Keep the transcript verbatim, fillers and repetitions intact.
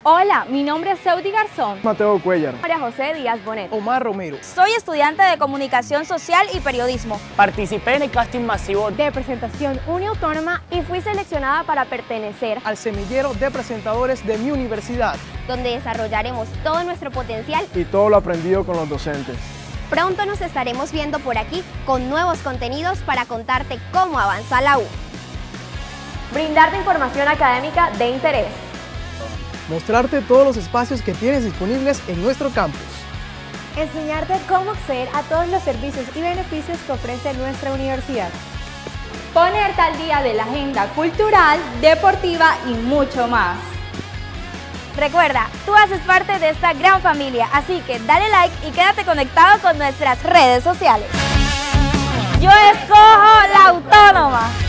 Hola, mi nombre es Seudi Garzón. Mateo Cuellar. María José Díaz Bonet. Omar Romero. Soy estudiante de Comunicación Social y Periodismo. Participé en el casting masivo de presentación uniautónoma y fui seleccionada para pertenecer al semillero de presentadores de mi universidad, donde desarrollaremos todo nuestro potencial y todo lo aprendido con los docentes. Pronto nos estaremos viendo por aquí con nuevos contenidos para contarte cómo avanza la U. Brindarte información académica de interés. Mostrarte todos los espacios que tienes disponibles en nuestro campus. Enseñarte cómo acceder a todos los servicios y beneficios que ofrece nuestra universidad. Ponerte al día de la agenda cultural, deportiva y mucho más. Recuerda, tú haces parte de esta gran familia, así que dale like y quédate conectado con nuestras redes sociales. Yo escojo la autónoma.